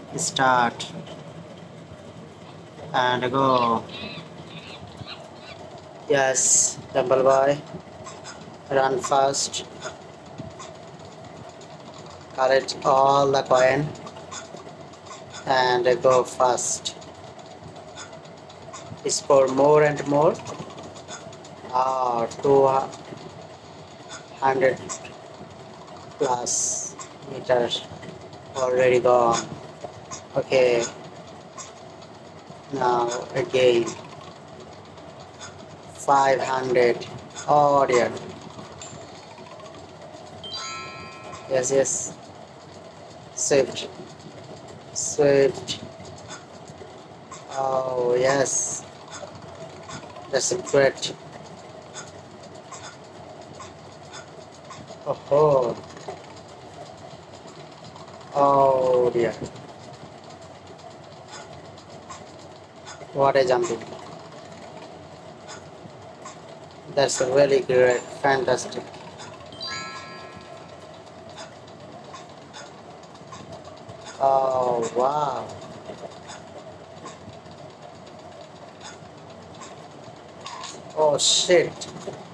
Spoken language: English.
Start and go. Yes, Temple Boy. Run fast. Collect all the coin and go fast. Score more and more. 200 plus meters already gone. Okay, now again 500. Oh dear. Yes, yes. Swift, swift. Oh yes, that's great. Oh, oh dear. What a jumping. That's really great. Fantastic. Oh wow. Oh shit.